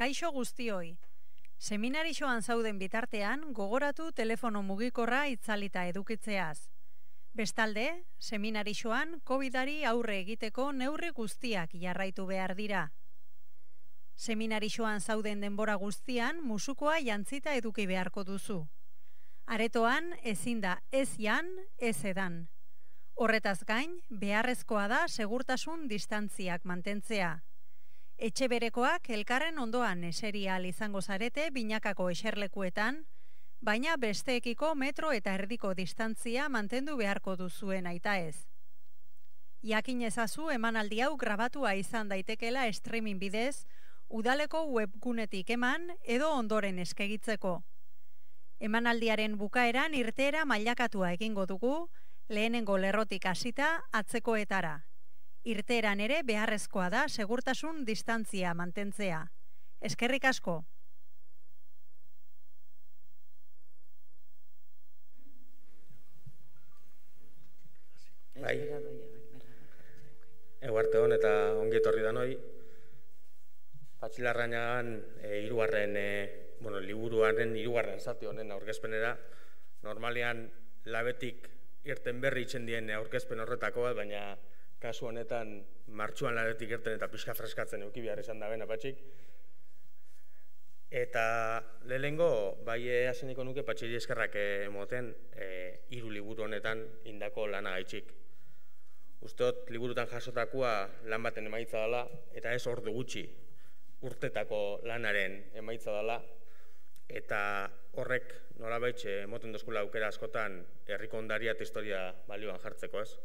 Kaixo guztioi. Seminarixoan zauden bitartean, gogoratu telefono mugikorra itzalita edukitzeaz. Bestalde, seminarixoan COVID-ari aurre egiteko neurri guztiak jarraitu behar dira. Seminarixoan zauden denbora guztian, musukoa jantzita eduki beharko duzu. Aretoan, ezin da ez jan, ez edan. Horretaz gain, beharrezkoa da segurtasun distantziak mantentzea. Etxe berekoak elkarren ondoan eseri ahal izango zarete binakako eserlekuetan, baina besteekiko metro eta erdiko distantzia mantendu beharko duzuen aita ez. Jakin ezazu emanaldi hau grabatua izan daitekela streaming bidez, udaleko webgunetik eman edo ondoren eskegitzeko. Emanaldiaren bukaeran irteera mailakatua egingo dugu, lehenengo lerrotik hasita atzekoetara. Irteeran ere beharrezkoa da segurtasun distantzia mantentzea. Eskerrik asko. Bai. Eguarte hon eta ongi etorri danoi. Patxilarrainagan liburuaren hirugarren zati honen aurkezpenera. Normalean labetik irten berri itzen dien aurkezpen horretako bat, baina kasu honetan martxuan labetik irten eta pixka freskatzen euki behar izan da ben apatxik. Eta lehenengo, bai haseniko nuke patxiri eskerrak emoten hiru liburu honetan indako lana gaitxik. Usteot, liburutan jasotakoa lan baten emaitza dela, eta ez ordu gutxi urtetako lanaren emaitza dela, eta horrek nolabait emoten dozkula aukera askotan herriko ondaria eta historia balioan jartzeko, ez?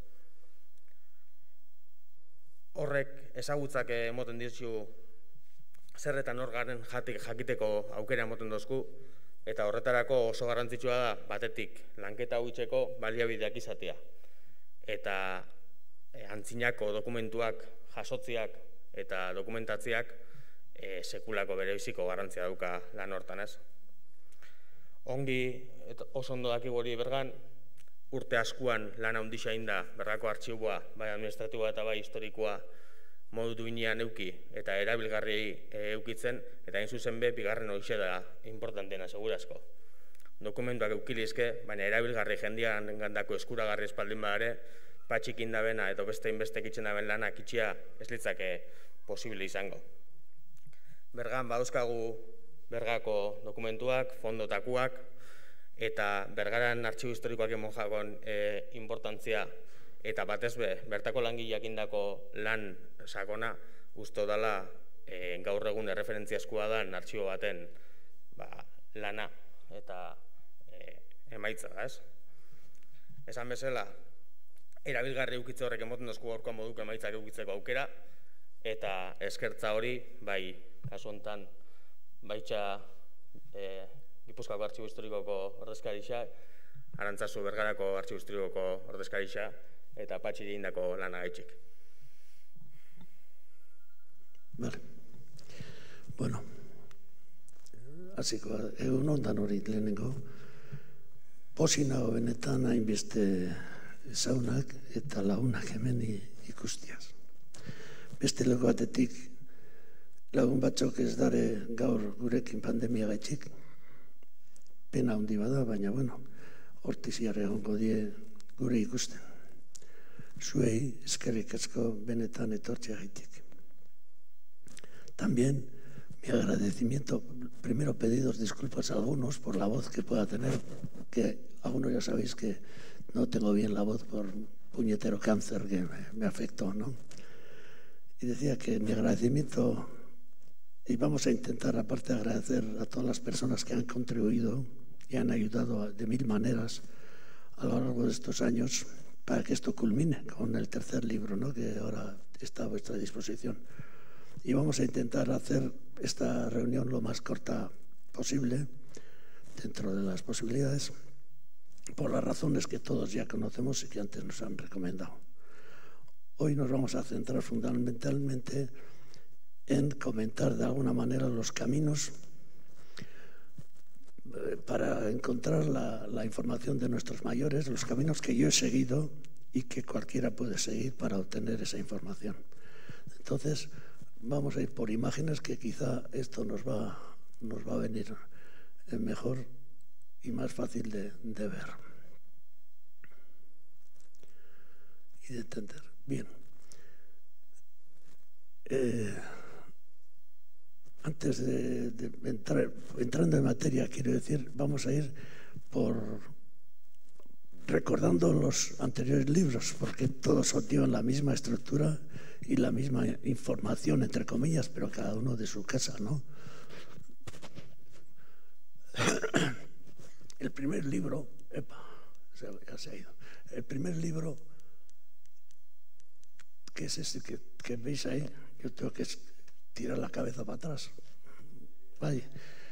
Horrek ezagutzak emoten ditzu zerretan hor garen jakiteko aukera emoten dozku, eta horretarako oso garrantzitsua da batetik lanketa huitzeko baliabideak izatea. Eta antzinako dokumentuak, jasotziak eta dokumentatziak sekulako berebiziko garrantzia dauka lan hortan, ez? Ongi oso ondo dakigu hori bergan, urte askuan lan handixa inda bergako artxiboa, bai administratiboa eta bai historikoa modu duinean euki eta erabilgarri eukitzen, eta hain zuzen be, bigarren hoxe da importanteena segurazko. Dokumentuak eukilizke, baina erabilgarri jendean gandako eskuragarri espaldin badare, patxik indabena eta beste inbestek itzen daben lanak itxia ez litzake posible izango. Bergan badauzkagu bergako dokumentuak, fondotakuak, eta bergaran artxibo historikoak emon jakon importantzia, eta batez be, bertako langileak indako lan sakona, usto dala gaur egun erreferentziazkoa da artxibo baten lana eta emaitza, ez? Esan bezala, erabilgarri eukitze horrek emoten dozku gaurko moduko emaitzak eukitzeko aukera, eta eskertza hori, bai, kasu honetan, baitxa Gipuzkoako Artxibo Historikoko ordezkarixa, Arantzazu Bergarako Artxibo Historikoko ordezkarixa, eta patxiri indako lana gaitxik. Vale. Bueno, hasiko egun ondan hori lehenengo, posinago benetan hainbeste zaunak eta lagunak hemen ikustiaz. Beste lego batetik lagun batzok ez dare gaur gurekin pandemia gaitxik, pena handi bada, baina bueno, hortiziarre egongo die gure ikusten. Zuei eskerrik asko benetan etortzea gaitik. También mi agradecimiento, primero pedidos disculpas a algunos por la voz que pueda tener, que algunos ya sabéis que no tengo bien la voz por puñetero cáncer que me afectó, ¿no? Y decía que mi agradecimiento, y vamos a intentar aparte agradecer a todas las personas que han contribuido y han ayudado de mil maneras a lo largo de estos años para que esto culmine con el tercer libro, ¿no?, que ahora está a vuestra disposición. Y vamos a intentar hacer esta reunión lo más corta posible, dentro de las posibilidades, por las razones que todos ya conocemos y que antes nos han recomendado. Hoy nos vamos a centrar fundamentalmente en comentar de alguna manera los caminos para encontrar la información de nuestros mayores, los caminos que yo he seguido y que cualquiera puede seguir para obtener esa información. Entonces, vamos a ir por imágenes, que quizá esto nos va a venir mejor y más fácil de ver y de entender. Bien. Antes de entrando en materia, quiero decir, vamos a ir recordando los anteriores libros, porque todos llevan la misma estructura y la misma información, entre comillas, pero cada uno de su casa, ¿no? El primer libro, ya se ha ido. El primer libro, que es ese que veis ahí, yo tengo que tirar la cabeza para atrás. Vale.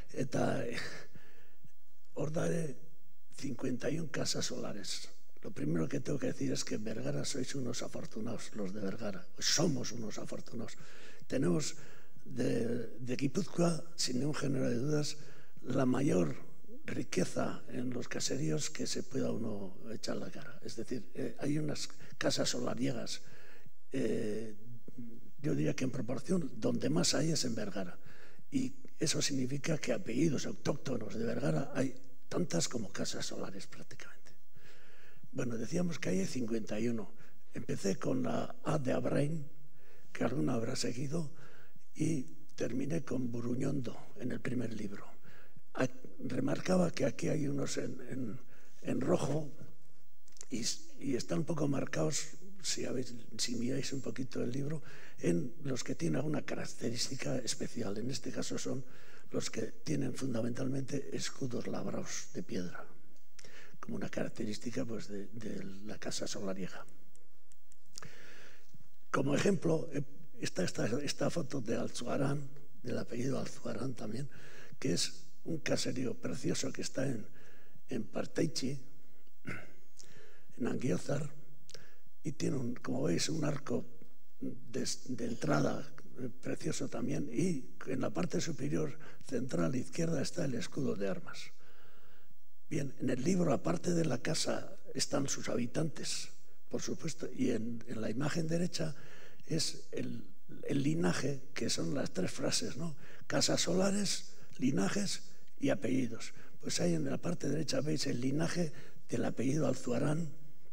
Os daré 51 casas solares. Lo primero que tengo que decir es que en Vergara sois unos afortunados, los de Vergara. Somos unos afortunados. Tenemos de Guipúzcoa, sin ningún género de dudas, la mayor riqueza en los caseríos que se pueda uno echar la cara. Es decir, hay unas casas solariegas, yo diría que en proporción, donde más hay es en Vergara. Y eso significa que apellidos autóctonos de Vergara hay tantas como casas solares prácticamente. Bueno, decíamos que hay 51. Empecé con la A de Abrain, que alguna habrá seguido, y terminé con Buruñondo en el primer libro. Remarcaba que aquí hay unos en rojo y están un poco marcados, si miráis un poquito el libro, en los que tienen alguna característica especial. En este caso son los que tienen fundamentalmente escudos labrados de piedra, como una característica pues, de la casa solariega. Como ejemplo, está esta foto de Alzuarán, del apellido Alzuarán también, que es un caserío precioso que está en Parteichi, en Anguiozar, y tiene, como veis, un arco de entrada precioso también, y en la parte superior central izquierda está el escudo de armas. Bien, en el libro, aparte de la casa, están sus habitantes, por supuesto, y en la imagen derecha es el linaje, que son las tres frases, ¿no? Casas solares, linajes y apellidos. Pues ahí en la parte derecha veis el linaje del apellido Alzuarán,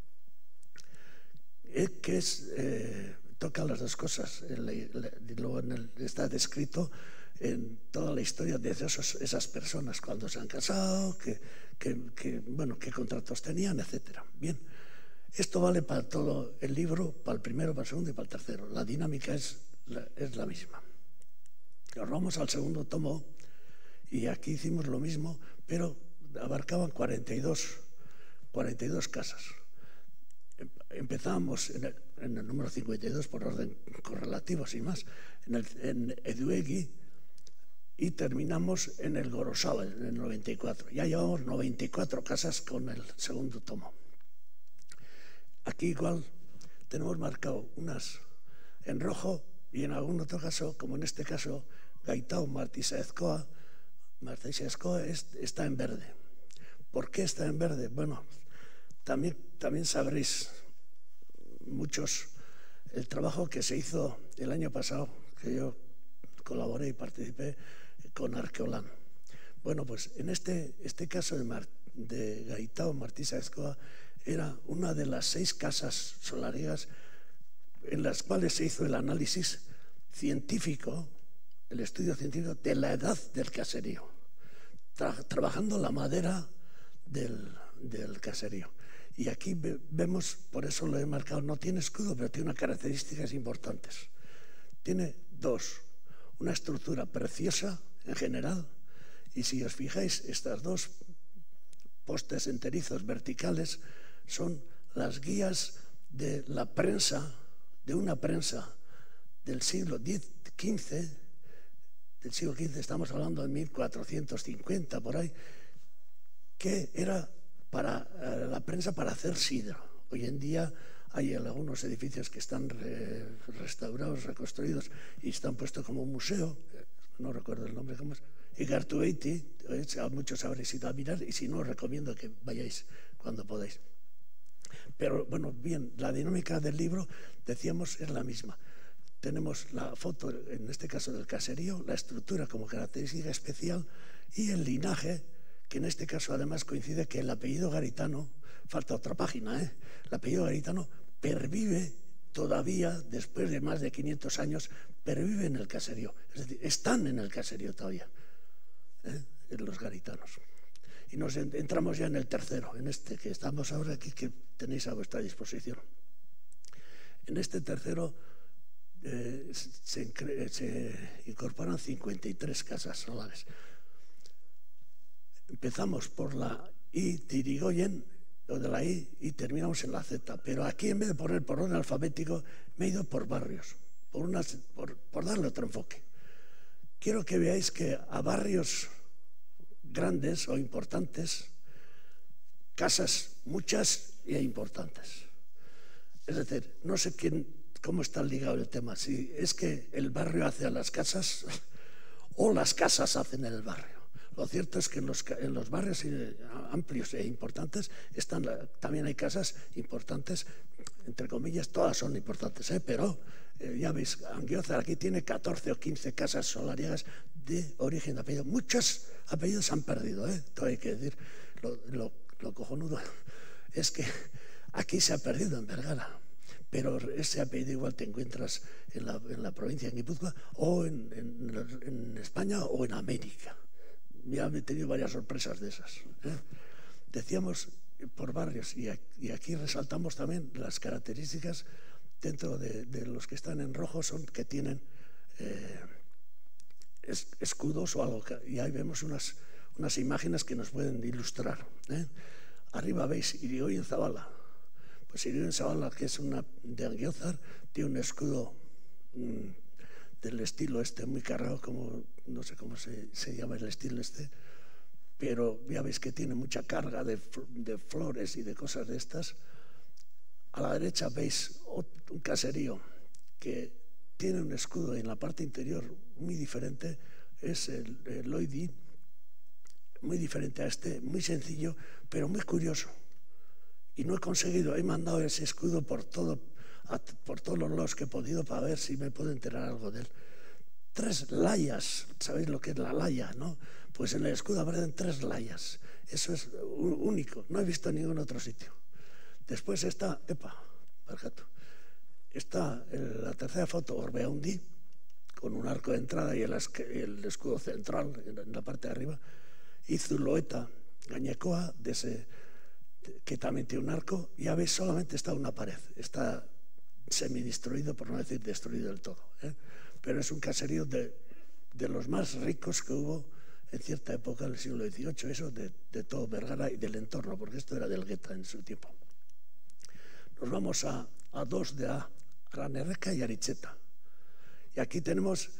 que toca las dos cosas. Luego está descrito en toda la historia de esas personas, cuando se han casado, bueno, qué contratos tenían, etc. Bien, esto vale para todo el libro, para el primero, para el segundo y para el tercero. La dinámica es la misma. Nos vamos al segundo tomo y aquí hicimos lo mismo, pero abarcaban 42 casas. Empezamos en el número 52 por orden correlativo, sin más, en Eduegi, y terminamos en el Gorosábal, en el 94. Ya llevamos 94 casas con el segundo tomo. Aquí igual tenemos marcado unas en rojo y en algún otro caso, como en este caso, Gaitao Martisaezkoa está en verde. ¿Por qué está en verde? Bueno, también sabréis muchos el trabajo que se hizo el año pasado, que yo colaboré y participé con Arqueolán. Bueno, pues en este caso de Gaitao Martisaezkoa era una de las 6 casas solariegas en las cuales se hizo el análisis científico, el estudio científico de la edad del caserío, trabajando la madera del caserío. Y aquí vemos, por eso lo he marcado, no tiene escudo, pero tiene unas características importantes. Tiene una estructura preciosa en general, y si os fijáis, estas 2 postes enterizos verticales son las guías de la prensa, de una prensa del siglo XV, estamos hablando de 1450, por ahí, que era para la prensa para hacer sidra. Hoy en día hay algunos edificios que están restaurados, reconstruidos y están puestos como un museo, no recuerdo el nombre, ¿cómo es? Igartueiti, muchos habréis ido a mirar, y si no, os recomiendo que vayáis cuando podáis. Pero bueno, bien, la dinámica del libro, decíamos, es la misma. tenemos la foto, en este caso del caserío, la estructura como característica especial y el linaje, que en este caso además coincide que el apellido Garitano, falta otra página, el apellido Garitano pervive todavía, después de más de 500 años, pervive en el caserío. Es decir, están en el caserío todavía, en los garitanos. Y nos entramos ya en el tercero, en este que estamos ahora aquí, que tenéis a vuestra disposición. En este tercero se incorporan 53 casas solares. Empezamos por la I de Irigoyen, o de la I, y terminamos en la Z. Pero aquí, en vez de poner por orden alfabético, me he ido por barrios, por darle otro enfoque. Quiero que veáis que a barrios grandes o importantes, casas muchas e importantes. Es decir, no sé cómo está ligado el tema, si es que el barrio hace a las casas o las casas hacen el barrio. Lo cierto es que en los barrios amplios e importantes también hay casas importantes, entre comillas, todas son importantes, pero ya veis, Angiózar aquí tiene 14 o 15 casas solariegas de origen de apellido. Muchos apellidos han perdido, todo hay que decir. Lo cojonudo es que aquí se ha perdido en Vergara, pero ese apellido igual te encuentras en la provincia de Guipúzcoa o en España o en América. Ya he tenido varias sorpresas de esas. Decíamos por barrios, y aquí resaltamos también las características dentro de los que están en rojo, son que tienen escudos o algo, y ahí vemos unas imágenes que nos pueden ilustrar. Arriba veis Irigoyen Zabala. Pues Irigoyen Zabala, que es de Angiózar, tiene un escudo del estilo muy cargado, como no sé cómo se llama el estilo pero ya veis que tiene mucha carga de flores y de cosas de estas. A la derecha veis un caserío que tiene un escudo en la parte interior muy diferente, es el Loidi, muy diferente a muy sencillo, pero muy curioso. Y no he conseguido, he mandado ese escudo por todos los lados que he podido para ver si me puedo enterar algo de él. 3 layas, ¿sabéis lo que es la laya, no? Pues en el escudo aparecen 3 layas. Eso es único, no he visto en ningún otro sitio. Después está, está la tercera foto, Orbeaundi, con un arco de entrada y el escudo central en la parte de arriba, y Zuloeta Gañecoa, que también tiene un arco. Ya veis, solamente está una pared, está semidestruido, por no decir destruido del todo, pero es un caserío de los más ricos que hubo en cierta época del siglo XVIII, eso de todo Vergara y del entorno, porque esto era del Gueta en su tiempo. Nos vamos a 2 de Aranerreca y Aricheta, y aquí tenemos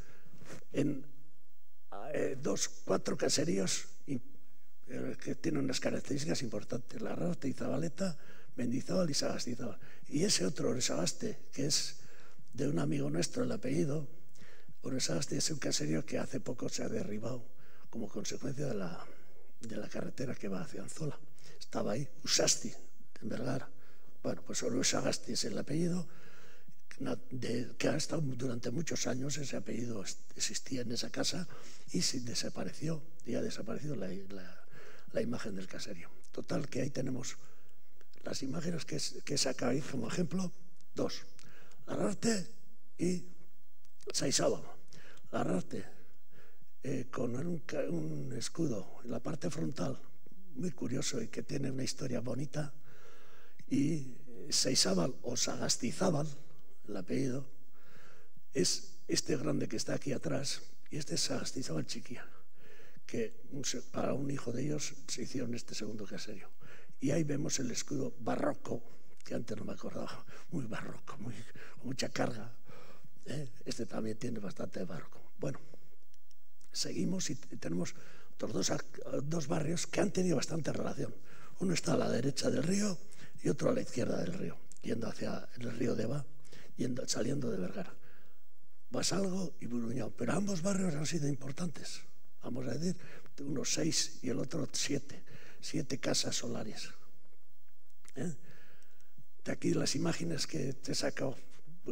4 caseríos que tienen unas características importantes: Larraste y Zabaleta, Mendizábal y Sagastizábal. Y ese otro, Oresagaste, que es de un amigo nuestro, el apellido Oresagaste, es un caserío que hace poco se ha derribado como consecuencia de la carretera que va hacia Anzola. Estaba ahí, Usasti, en Vergara. Bueno, pues Oresagaste es el apellido que ha estado durante muchos años. Ese apellido existía en esa casa y desapareció, y ha desaparecido la imagen del caserío. Total, que ahí tenemos las imágenes que he sacado ahí como ejemplo: 2, Larraste y Saizábal. Larraste con un escudo en la parte frontal muy curioso y que tiene una historia bonita, y Saizábal o Sagastizábal, el apellido, es este grande que está aquí atrás, y este es Sagastizábal Chiquía, que para un hijo de ellos se hicieron este segundo caserío. Y ahí vemos el escudo barroco, que antes no me acordaba, muy barroco, mucha carga. Este también tiene bastante barroco. Bueno, seguimos y tenemos otros 2 barrios que han tenido bastante relación. Uno está a la derecha del río y otro a la izquierda del río, yendo hacia el río Deva, saliendo de Vergara. Basalgo y Buruñao, pero ambos barrios han sido importantes. Vamos a decir, uno 6 y el otro 7 casas solares. De aquí las imágenes que te he sacado, pues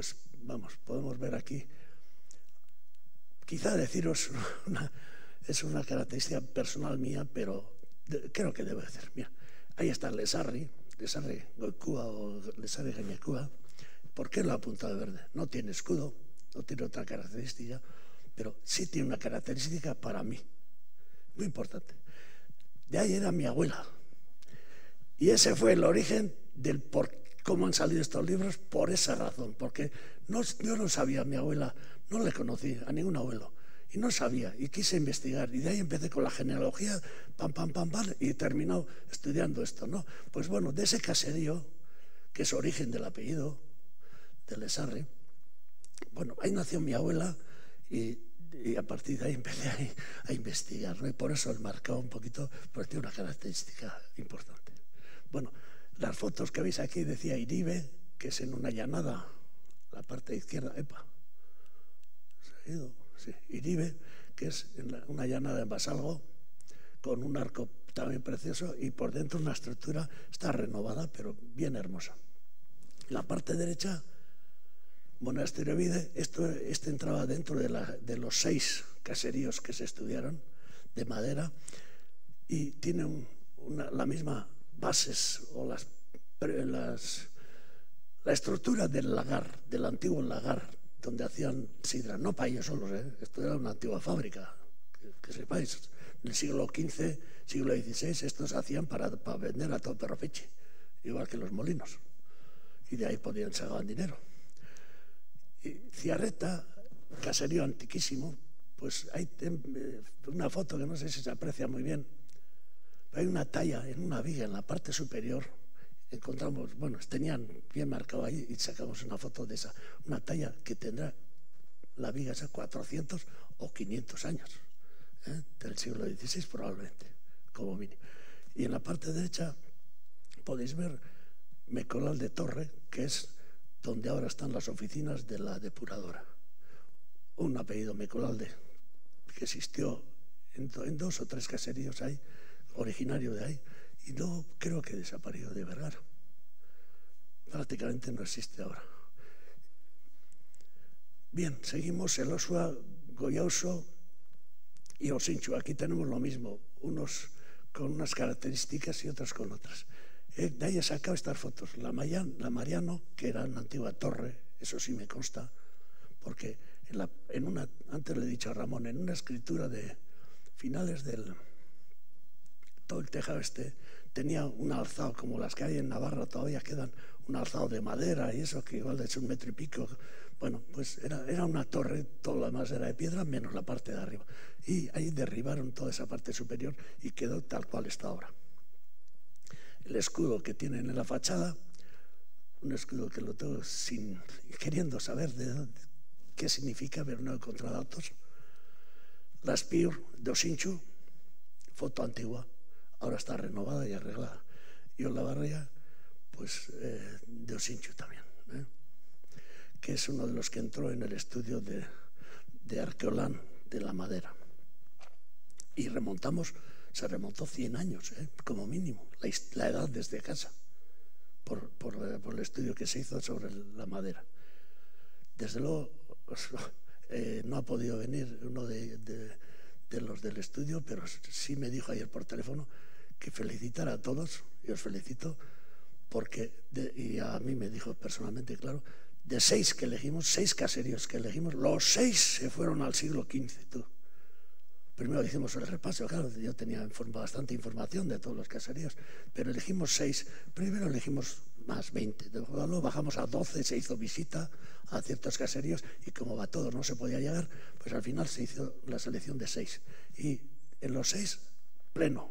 vamos, podemos ver aquí, quizá deciros, es una característica personal mía, pero creo que debo decir, mira, ahí está Lesarri Goikua o Lesarri Gañekua. ¿Por qué lo ha apuntado de verde? No tiene escudo, no tiene otra característica, pero sí tiene una característica para mí, muy importante. De ahí era mi abuela. Y ese fue el origen del cómo han salido estos libros, por esa razón, porque yo no sabía, mi abuela, no le conocí a ningún abuelo, y no sabía, y quise investigar, y de ahí empecé con la genealogía, pam, y he terminado estudiando esto, ¿no? Pues bueno, de ese caserío, que es origen del apellido de Lesarri, bueno, ahí nació mi abuela, y a partir de ahí empecé a investigar, ¿no? Y por eso el marcado un poquito, porque tiene una característica importante. Bueno, las fotos que veis aquí decía Iribe, que es en una llanada, la parte izquierda, ¿se ha ido? Sí, Iribe, que es en una llanada en Basalgo, con un arco también precioso, y por dentro una estructura, está renovada, pero bien hermosa. La parte derecha, Monasterio Vide, este entraba dentro de los 6 caseríos que se estudiaron, de madera, y tiene la misma bases o la estructura del lagar, del antiguo lagar, donde hacían sidra, no para ellos solos, esto era una antigua fábrica, que sepáis, en el siglo XV, siglo XVI, estos hacían para vender a todo perropeche, igual que los molinos, y de ahí podían sacar dinero. Y Ciarreta, caserío antiquísimo, pues hay una foto que no sé si se aprecia muy bien, hay una talla en una viga en la parte superior, encontramos, bueno, tenían bien marcado ahí y sacamos una foto de esa, una talla que tendrá la viga esa 400 o 500 años, del siglo XVI probablemente, como mínimo. Y en la parte derecha podéis ver Mecolal de Torre, que es donde ahora están las oficinas de la depuradora. Un apellido Mecolalde, que existió en 2 o 3 caseríos ahí, originario de ahí, y luego creo que desapareció de Vergara. Prácticamente no existe ahora. Bien, seguimos Elosua, Goyauso y Osinchu. Aquí tenemos lo mismo, unos con unas características y otros con otras. De ahí he sacado estas fotos. La Mariano, que era una antigua torre, eso sí me consta, porque antes le he dicho a Ramón, en una escritura de finales del... todo el tejado tenía un alzado, como las que hay en Navarra todavía quedan, un alzado de madera y eso, que igual es 1,5 metros. Bueno, pues era una torre, todo lo demás era de piedra, menos la parte de arriba. Y ahí derribaron toda esa parte superior y quedó tal cual está ahora. El escudo que tienen en la fachada, un escudo que lo tengo queriendo saber qué significa, pero no he encontrado datos. La Espiur de Osinchu, foto antigua, ahora está renovada y arreglada. Y Olavarria, pues de Osinchu también, que es uno de los que entró en el estudio de Arqueolán de la madera. Y se remontó 100 años, como mínimo, la edad desde casa, por el estudio que se hizo sobre la madera. Desde luego, no ha podido venir uno de los del estudio, pero sí me dijo ayer por teléfono que felicitara a todos, y os felicito, porque, y a mí me dijo personalmente, claro, de 6 que elegimos, 6 caseríos que elegimos, los 6 se fueron al siglo XV, tú. Primero hicimos el repaso, claro, yo tenía bastante información de todos los caseríos, pero elegimos 6. Primero elegimos más 20, luego bajamos a 12, se hizo visita a ciertos caseríos y como a todos no se podía llegar, pues al final se hizo la selección de 6. Y en los 6, pleno.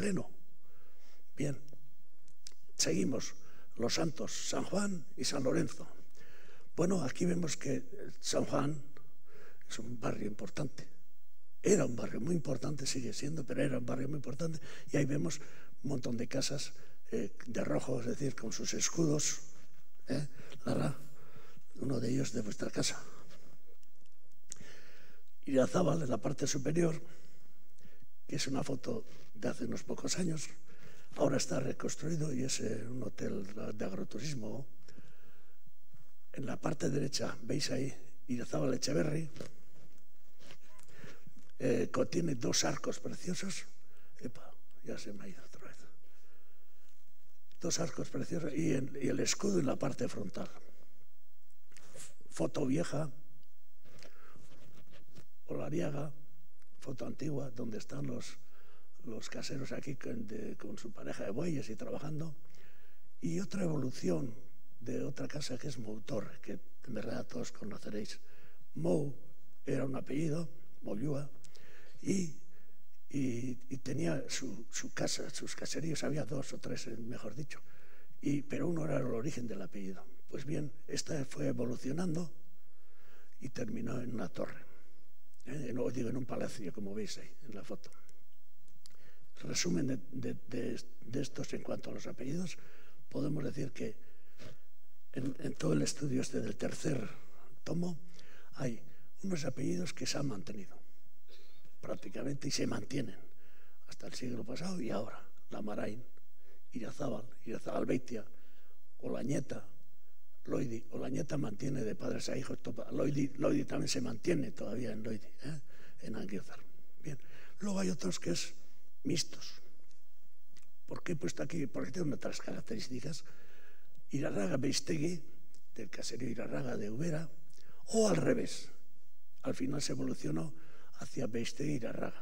Bien, seguimos los santos, San Juan y San Lorenzo. Bueno, aquí vemos que San Juan es un barrio importante. Era un barrio muy importante, sigue siendo, pero era un barrio muy importante. Y ahí vemos un montón de casas de rojo, es decir, con sus escudos. Lara, uno de ellos de vuestra casa. Irazábal, en la parte superior, que es una foto de hace unos pocos años, ahora está reconstruido y es un hotel de agroturismo. en la parte derecha, veis ahí, Irazábal Echeverri, contiene 2 arcos preciosos. Epa, ya se me ha ido otra vez. 2 arcos preciosos y el escudo en la parte frontal. Foto vieja, Olariaga, foto antigua, donde están los caseros aquí con su pareja de bueyes y trabajando. Y otra evolución de otra casa que es Moutor, que en verdad todos conoceréis. Mou era un apellido, Moyúa, y tenía su casa, sus caseríos, había 2 o 3, mejor dicho, pero uno era el origen del apellido. Pues bien, esta fue evolucionando y terminó en una torre, no digo en un palacio, como veis ahí en la foto. Resumen de estos en cuanto a los apellidos, podemos decir que en todo el estudio del tercer tomo hay unos apellidos que se han mantenido prácticamente y se mantienen hasta el siglo pasado y ahora. Lamarain, Irazábal Beitia, Olañeta, Loidi. Olañeta mantiene de padres a hijos. Loidi también se mantiene todavía en Loidi, en Anguiozar. Bien. Luego hay otros que es mixtos. ¿Por qué he puesto aquí? Porque tiene otras características. Irarraga Beistegui, del caserío Irarraga de Ubera, o al revés. Al final se evolucionó hacia Beistegui Irarraga.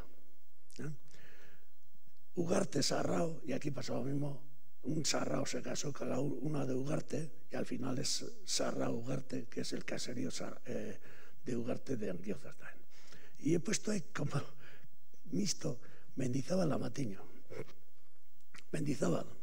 Ugarte Sarrao, y aquí pasó lo mismo. Un Sarrao se casó con una de Ugarte, y al final es Sarrao Ugarte, que es el caserío de Ugarte de Anguiozar. Y he puesto ahí como mixto Mendizábal Amatiño. Mendizábal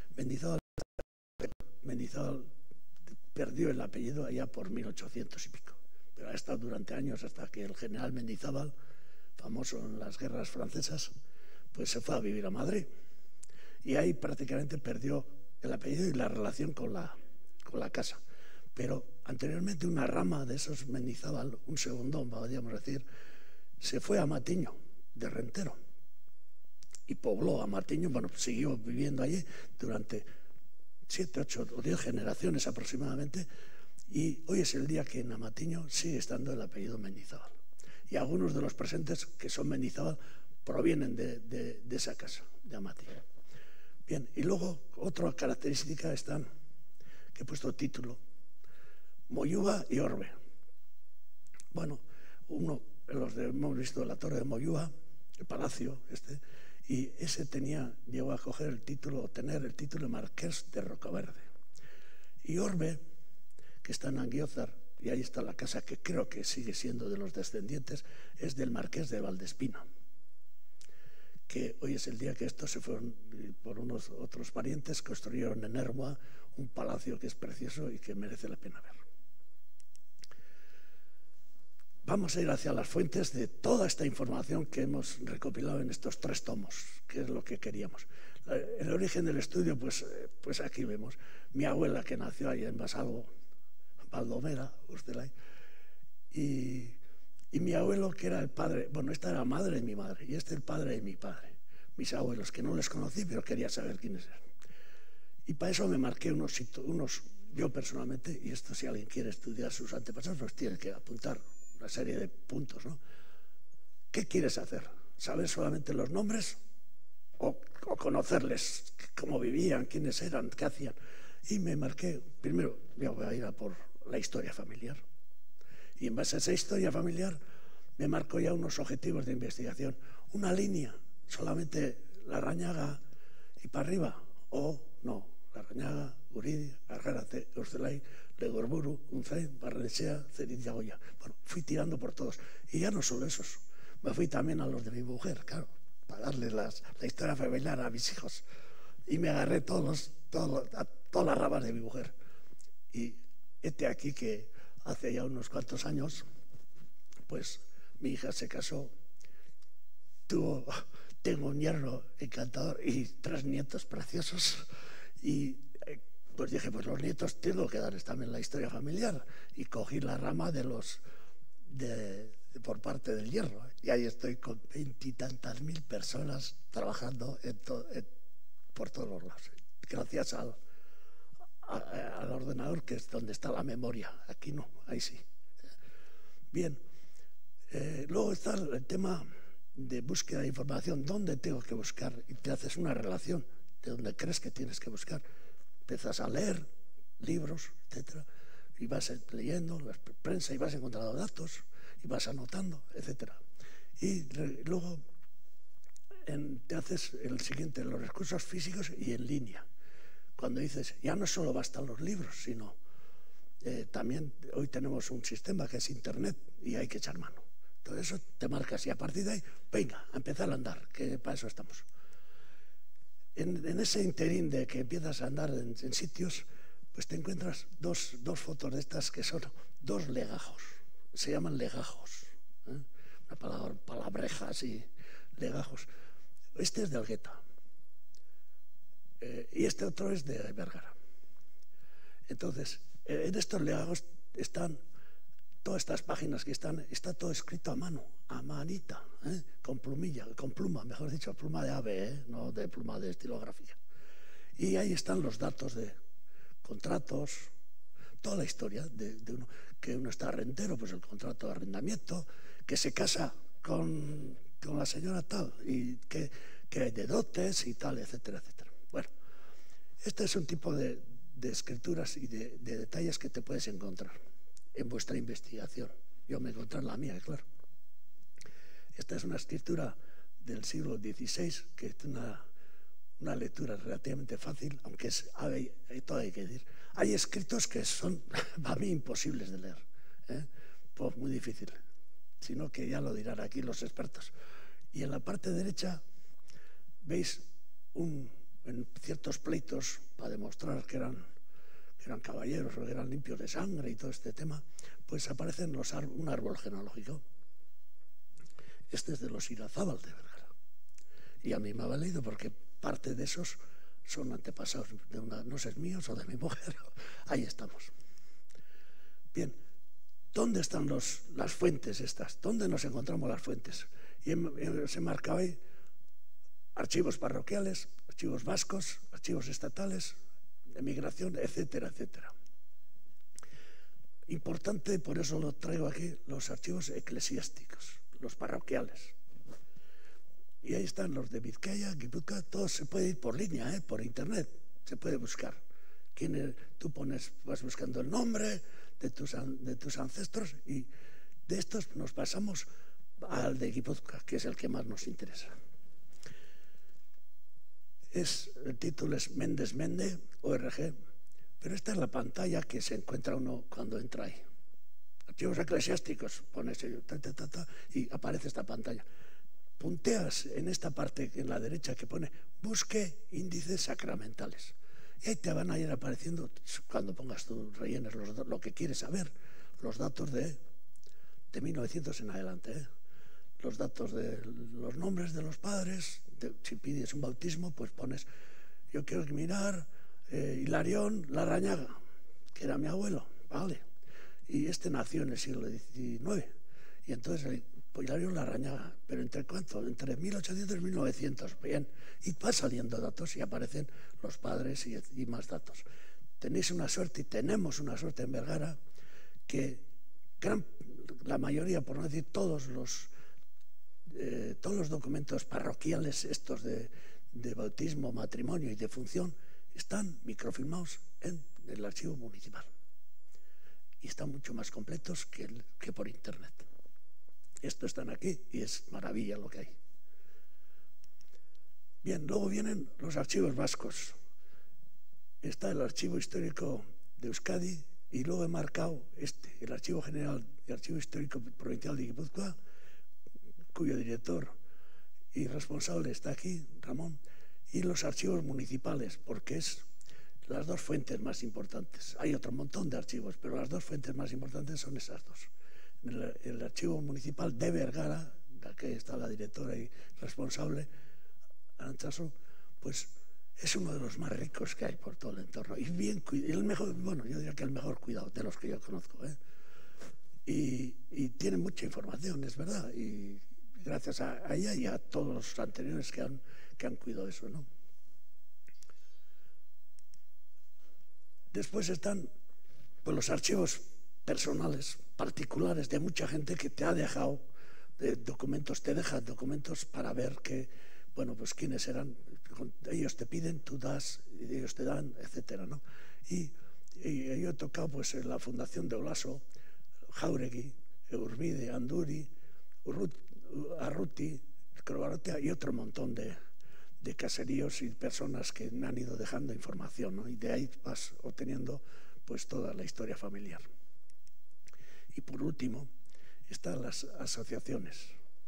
perdió el apellido allá por 1800 y pico, pero ha estado durante años hasta que el general Mendizábal, famoso en las guerras francesas, pues se fue a vivir a Madrid y ahí prácticamente perdió el apellido y la relación con la casa. Pero anteriormente una rama de esos Mendizábal, un segundón, podríamos decir, se fue a Matiño, de rentero, y pobló a Matiño. Bueno, siguió viviendo allí durante 7, 8 o 10 generaciones aproximadamente, y hoy es el día que en Amatiño sigue estando el apellido Mendizábal. Y algunos de los presentes que son Mendizábal provienen de esa casa, de Amatiño. Bien, y luego otra característica están, que he puesto título, Moyúa y Orbe. Bueno, hemos visto la torre de Moyúa, el palacio y ese llegó a coger obtener el título de Marqués de Rocaverde. Y Orbe, que está en Anguiozar, y ahí está la casa que creo que sigue siendo de los descendientes, es del Marqués de Valdespino, que hoy es el día que estos se fueron por unos otros parientes, construyeron en Hermoa un palacio que es precioso y que merece la pena ver. Vamos a ir hacia las fuentes de toda esta información que hemos recopilado en estos 3 tomos, que es lo que queríamos. El origen del estudio, pues aquí vemos. Mi abuela, que nació allá en Basalgo, Baldomera, Ustelay, y mi abuelo, que era el padre, bueno, esta era la madre de mi madre, y el padre de mi padre. Mis abuelos, que no les conocí, pero quería saber quiénes eran. Y para eso me marqué unos, yo personalmente, y esto si alguien quiere estudiar sus antepasados, los tiene que apuntar una serie de puntos, ¿no? ¿Qué quieres hacer? ¿Saber solamente los nombres o conocerles cómo vivían, quiénes eran, qué hacían? Y me marqué, primero voy a ir a por la historia familiar. Y en base a esa historia familiar me marco ya unos objetivos de investigación. Una línea, solamente Larrañaga y para arriba, o no, Larrañaga, Guridi, Argárate, Ustelay, Legorburu, Unzain, Barrenechea, Cerindiagoya. Bueno, fui tirando por todos. Y ya no solo esos, me fui también a los de mi mujer, claro, para darles la historia familiar a mis hijos. Y me agarré a todas las ramas de mi mujer. Y aquí que hace ya unos cuantos años, pues mi hija se casó, tengo un yerno encantador y 3 nietos preciosos. Y pues dije, pues los nietos tengo que darles también la historia familiar. Y cogí la rama por parte del hierro. Y ahí estoy con 20 y tantas mil personas trabajando por todos los lados. Gracias al ordenador, que es donde está la memoria. Aquí no, ahí sí. Bien, luego está el tema de búsqueda de información. ¿Dónde tengo que buscar? Y te haces una relación de donde crees que tienes que buscar. Empiezas a leer libros, etcétera, y vas leyendo la prensa y vas encontrando datos y vas anotando, etcétera. Y luego te haces el siguiente, los recursos físicos y en línea. Cuando dices, ya no solo bastan los libros, sino también hoy tenemos un sistema que es Internet y hay que echar mano. Todo eso te marcas y a partir de ahí, venga, a empezar a andar, que para eso estamos. En ese interín de que empiezas a andar en sitios, pues te encuentras dos fotos de estas que son dos legajos. Se llaman legajos. Una palabreja así, legajos. Este es de Algueta. Y este otro es de Vergara. Entonces, en estos legajos están todas estas páginas que está todo escrito a mano, a manita, con plumilla, con pluma, mejor dicho, pluma de ave, no de pluma de estilografía. Y ahí están los datos de contratos, toda la historia de uno, que uno está rentero, pues el contrato de arrendamiento, que se casa con la señora tal, y que hay de dotes y tal, etcétera, etcétera. Bueno, este es un tipo de escrituras y de detalles que te puedes encontrar en vuestra investigación. Yo me encontré en la mía, claro. Esta es una escritura del siglo XVI, que es una lectura relativamente fácil, aunque todo hay que decir. Hay escritos que son, para mí, imposibles de leer, pues muy difícil, sino que ya lo dirán aquí los expertos. Y en la parte derecha veis en ciertos pleitos, para demostrar que eran caballeros o que eran limpios de sangre y todo este tema, pues aparecen un árbol genealógico. Este es de los Irazábal de Vergara. Y a mí me ha valido porque parte de esos son antepasados de no sé, míos o de mi mujer. Ahí estamos. Bien, ¿dónde están las fuentes estas? ¿Dónde nos encontramos las fuentes? Y se marcaba ahí archivos parroquiales, archivos vascos, archivos estatales, de migración, etcétera, etcétera. Importante, por eso lo traigo aquí, los archivos eclesiásticos, los parroquiales. Y ahí están los de Vizcaya, Guipúzcoa, todo se puede ir por línea, por internet, se puede buscar. Tú vas buscando el nombre de tus ancestros y de estos nos pasamos al de Guipúzcoa, que es el que más nos interesa. El título es Méndez Mende, ORG, pero esta es la pantalla que se encuentra uno cuando entra ahí. Archivos eclesiásticos, pones y aparece esta pantalla. Punteas en esta parte en la derecha que pone busque índices sacramentales. Y ahí te van a ir apareciendo, cuando pongas tus rellenes lo que quieres saber, los datos de 1900 en adelante. Los datos de los nombres de los padres, si pides un bautismo, pues pones, yo quiero mirar Hilarión Larrañaga, que era mi abuelo, vale. Y este nació en el siglo XIX. Y entonces Hilarión Larrañaga, pero ¿entre cuánto? Entre 1800 y 1900, bien. Y va saliendo datos y aparecen los padres y más datos. Tenéis una suerte y tenemos una suerte en Vergara que la mayoría, por no decir todos los documentos parroquiales estos de bautismo, matrimonio y defunción están microfilmados en el archivo municipal y están mucho más completos que por internet. Estos están aquí y es maravilla lo que hay. Bien, luego vienen los archivos vascos. Está el archivo histórico de Euskadi y luego he marcado el archivo general y archivo histórico provincial de Guipúzcoa, cuyo director y responsable está aquí, Ramón, y los archivos municipales, porque es las dos fuentes más importantes. Hay otro montón de archivos, pero las dos fuentes más importantes son esas dos. El archivo municipal de Vergara, que está la directora y responsable, Arantzazu, pues es uno de los más ricos que hay por todo el entorno. Y el mejor, bueno, yo diría que el mejor cuidado de los que yo conozco. Y tiene mucha información, es verdad. Y gracias a ella y a todos los anteriores que han cuidado eso, ¿no? Después están pues, los archivos personales, particulares, de mucha gente que te ha dejado documentos, te dejan documentos para ver que, bueno, pues quiénes eran. Ellos te piden, tú das, ellos te dan, etcétera, ¿no? Y yo he tocado pues en la Fundación de Olaso, Jauregui, Urbide, Anduri, Arruti, Crobarotea y otro montón de caseríos y personas que me han ido dejando información, ¿no? Y de ahí vas obteniendo pues toda la historia familiar. Y por último están las asociaciones.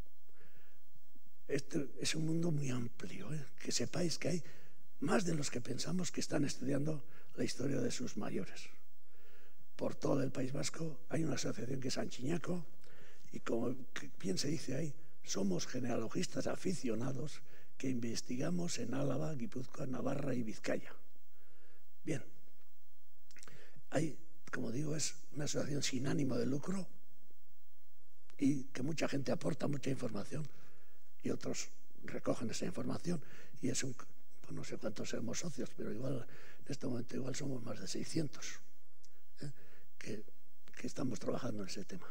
Este es un mundo muy amplio, ¿eh? Que sepáis que hay más de los que pensamos que están estudiando la historia de sus mayores. Por todo el País Vasco hay una asociación que es Anchiñaco y como bien se dice ahí, somos genealogistas aficionados que investigamos en Álava, Guipúzcoa, Navarra y Vizcaya. Bien, hay, como digo, es una asociación sin ánimo de lucro y que mucha gente aporta mucha información y otros recogen esa información y es un, pues no sé cuántos somos socios, pero igual en este momento igual somos más de 600 que estamos trabajando en ese tema.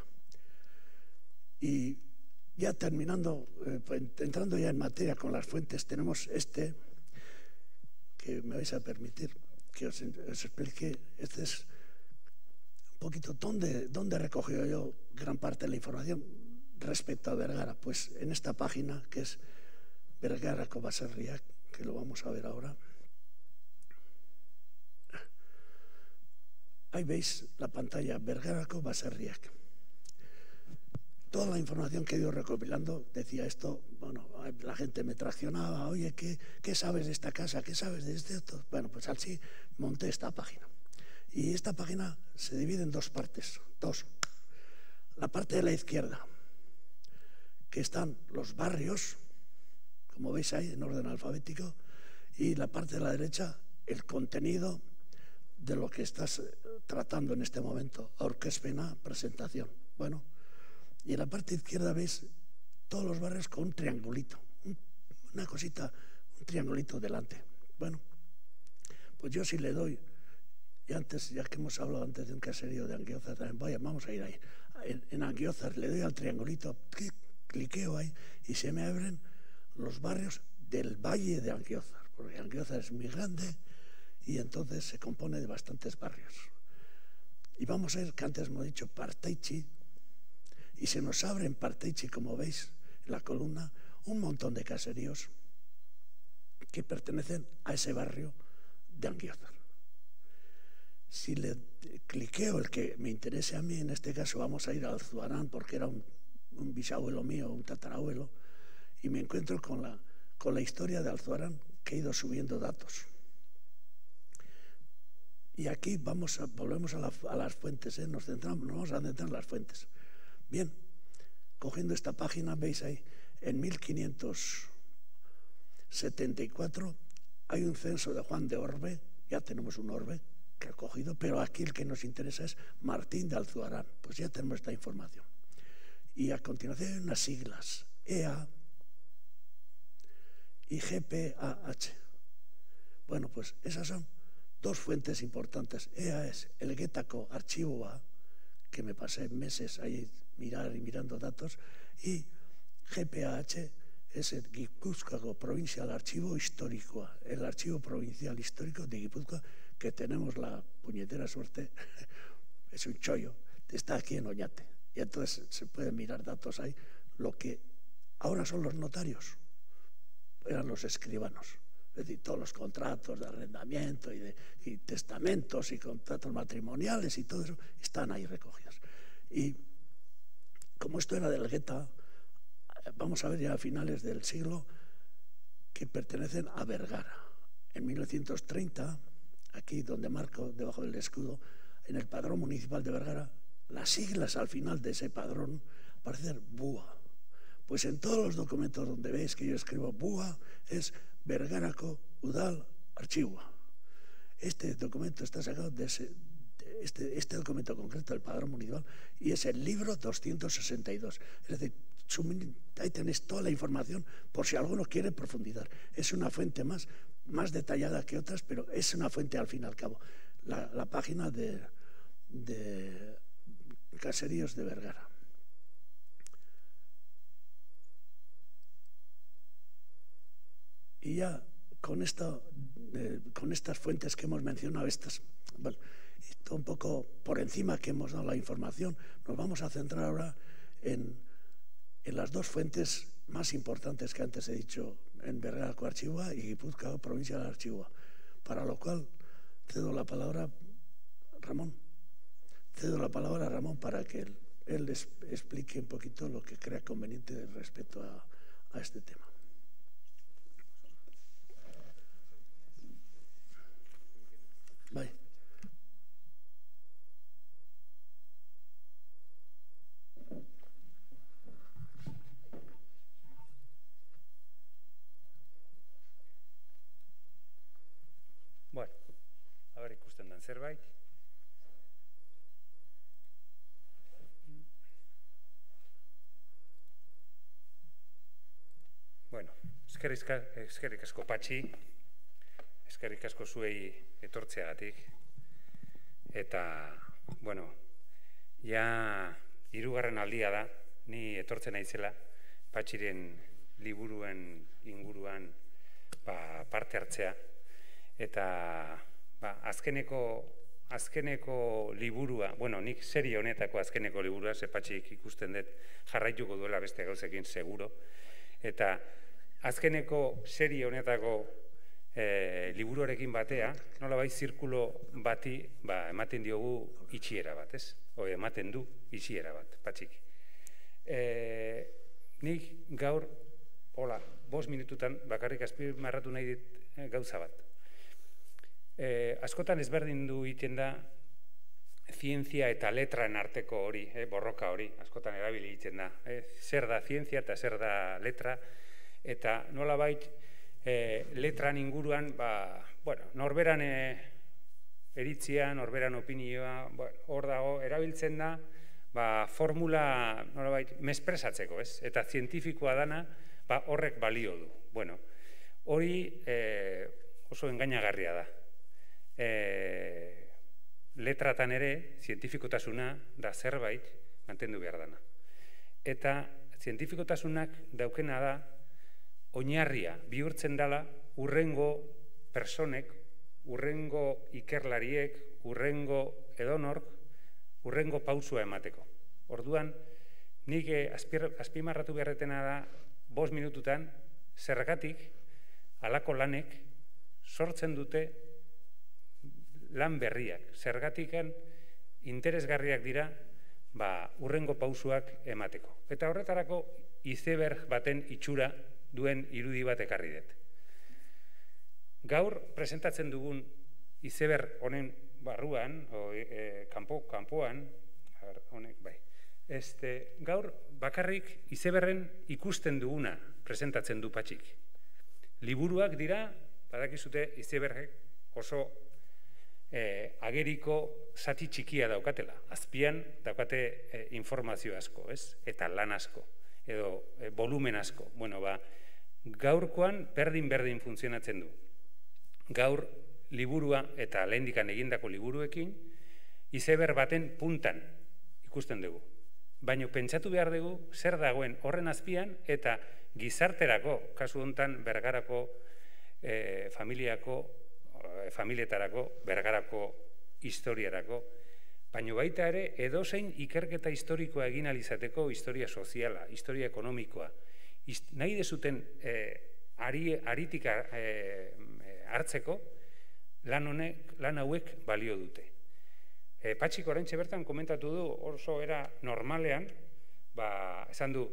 Y ya terminando, entrando ya en materia con las fuentes, tenemos que me vais a permitir que os explique. Este es un poquito dónde he recogido yo gran parte de la información respecto a Vergara. Pues en esta página que es Bergarako Baserriak, que lo vamos a ver ahora. Ahí veis la pantalla, Bergarako Baserriak. Toda la información que he ido recopilando decía esto, bueno, la gente me traccionaba, oye, ¿qué sabes de esta casa? ¿Qué sabes de esto? Bueno, pues así monté esta página. Y esta página se divide en dos partes, La parte de la izquierda, que están los barrios, como veis ahí, en orden alfabético, y la parte de la derecha, el contenido de lo que estás tratando en este momento, aurkezpena, presentación. Bueno, y en la parte izquierda veis todos los barrios con un triangulito, una cosita, un triangulito delante. Bueno, pues yo si le doy, y antes, ya que hemos hablado antes de un caserío de Anguiozar, también vamos a ir ahí. En Anguiozar le doy al triangulito, cliqueo ahí y se me abren los barrios del Valle de Anguiozar, porque Anguiozar es muy grande y entonces se compone de bastantes barrios. Y vamos a ver que antes hemos dicho Parteichi, y se nos abre en Parteichi, como veis en la columna, un montón de caseríos que pertenecen a ese barrio de Anguiozar. Si le cliqueo el que me interese a mí, en este caso vamos a ir al Alzuarán, porque era un bisabuelo mío, un tatarabuelo, y me encuentro con la historia de Alzuarán, que he ido subiendo datos. Y aquí volvemos a las fuentes, nos vamos a centrar en las fuentes. Bien, cogiendo esta página, veis ahí, en 1574 hay un censo de Juan de Orbe, ya tenemos un Orbe que ha cogido, pero aquí el que nos interesa es Martín de Alzuarán, pues ya tenemos esta información. Y a continuación hay unas siglas, EA y GPAH. Bueno, pues esas son dos fuentes importantes. EA es el Getako Archivoa, que me pasé meses ahí mirando datos, y GPAH es el Guipúzcoa Provincial Archivo Histórico, el archivo provincial histórico de Guipúzcoa, que tenemos la puñetera suerte, es un chollo, está aquí en Oñate. Y entonces se pueden mirar datos ahí. Lo que ahora son los notarios, eran los escribanos. Es decir, todos los contratos de arrendamiento y testamentos y contratos matrimoniales y todo eso están ahí recogidos. Y como esto era del Gueta, vamos a ver ya a finales del siglo que pertenecen a Vergara. En 1930, aquí donde marco debajo del escudo, en el padrón municipal de Vergara, las siglas al final de ese padrón aparecen BUA. Pues en todos los documentos donde veis que yo escribo BUA es Bergarako Udal Archivoa. Este documento está sacado de este documento concreto del padrón municipal y es el libro 262. Es decir, ahí tenéis toda la información por si alguno quiere profundizar. Es una fuente más detallada que otras, pero es una fuente al fin y al cabo. la página de Caseríos de Vergara. Y ya con estas fuentes que hemos mencionado, bueno, un poco por encima que hemos dado la información, nos vamos a centrar ahora en las dos fuentes más importantes que antes he dicho, en Vergara Coarchigua y Guipúzcoa, provincia de Archigua. Para lo cual cedo la palabra a Ramón para que él les explique un poquito lo que crea conveniente respecto a este tema. Bai. Bueno, a ver ikusten den zerbait. Bueno, eskerrik asko Patxi, eskerrik asko zuei etortzeagatik. Eta, bueno, ja 3. aldia da, ni etortzen naizela Patxiren liburuen inguruan parte hartzea. Eta azkeneko liburua, bueno, nik serie honetako azkeneko liburua, ze Patxik ikusten dut jarraituko duela beste gauzekin seguro. Eta azkeneko serie honetako liburuarekin batea, nolabait zirkulo bati ematen diogu itxiera bat, ez? Ematen du itxiera bat, Patxik. Nik gaur, 5 minututan bakarrik azpimarratu nahi dit gauza bat. Askotan ezberdin du egiten da zientzia eta letran arteko hori, borroka hori, askotan erabili egiten da. Zer da zientzia eta zer da letra, eta nolabait letran inguruan, norberan eritzia, norberan opinioa, hor dago, erabiltzen da, formula nolabait mespresatzeko, ez? Eta zientifikoa dana, horrek balio du. Bueno, hori oso engainagarria da. Letratan ere, zientifikotasuna da zerbait mantendu behar dana. Eta zientifikotasunak daukena da, oinarria bihurtzen dela urrengo personek, urrengo ikerlariek, urrengo edonork, urrengo pausua emateko. Orduan, nik azpimarratu beharretena da 5 minututan zergatik halako lanek sortzen dute lan berriak. Zergatikan interesgarriak dira urrengo pausuak emateko. Eta horretarako iceberg baten itxura duen irudi bat ekarri dut. Gaur presentatzen dugun iceberg honen barruan, kanpoan, gaur bakarrik icebergen ikusten duguna presentatzen du Patxik. Liburuak dira, badakizute icebergek oso ageriko zati txikia daukatela. Azpian daukate informazio asko, ez? Eta lan asko, edo volumen asko. Bueno, gaurkoan berdin funtzionatzen du. Gaur liburua eta lehendikan egindako liburuekin iceberg baten puntan ikusten dugu. Baina pentsatu behar dugu zer dagoen horren azpian eta gizarterako, kasu honetan Bergarako familietarako, Bergarako historiarako, baina baita ere edozein ikerketa historikoa egin alizateko historia soziala, historia ekonomikoa. Nahi dezuten aritik hartzeko lan hauek balio dute. Patxik oraintxe bertan komentatu du oso era normalean, esan du,